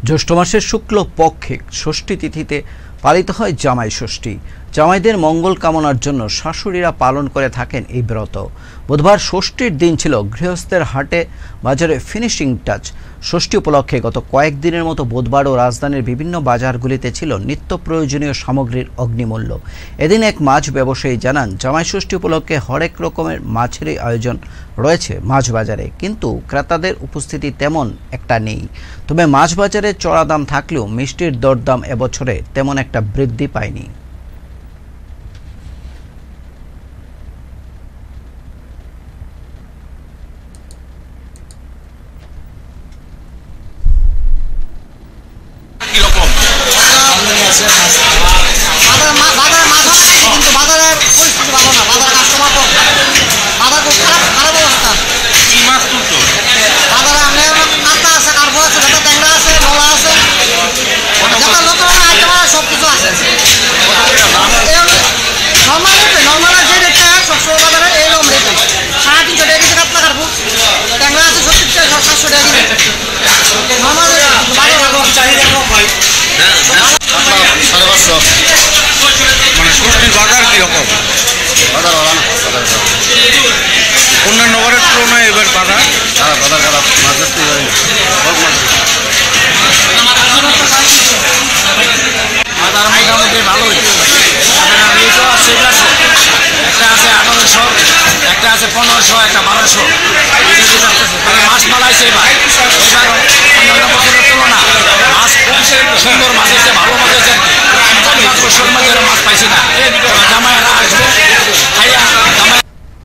জ্যৈষ্ঠ মাসের শুক্ল পক্ষে ষষ্ঠী তিথিতে পালিত হয় জামাই ষষ্ঠী। জামাইদের মঙ্গল কামনার জন্য শাশুড়িরা পালন করে থাকেন এই ব্রত। বুধবার ষষ্ঠীর দিন ছিল গৃহস্থের হাটে বাজারে ফিনিশিং টাচ। ষষ্ঠী উপলক্ষে গত কয়েকদিনের মতো বুধবারও রাজধানীর বিভিন্ন বাজারগুলিতে ছিল নিত্য প্রয়োজনীয় সামগ্রীর অগ্নিমূল্য। এদিন এক মাছ ব্যবসায়ী জানান, জামাই ষষ্ঠী উপলক্ষে হরেক রকমের মাছেরই আয়োজন রয়েছে মাছ বাজারে, কিন্তু ক্রেতাদের উপস্থিতি তেমন একটা নেই। তবে মাছ বাজারে চড়া দাম থাকলেও মিষ্টির দরদাম এবছরে তেমন একটা বৃদ্ধি পায়নি। অন্যান্য বারের তুলনায় এবার বাজার খারাপ, মাছের বাজার মোটামুটি ভালোই। একটা আছে 1800, একটা আছে 1500, একটা 1200। মাছ মালাইছে এবার অন্যান্য বছরের তুলনা মাছ খুব সুন্দর মাছ এসে, ভালো মাছ এসে। মাছ পাইছি না।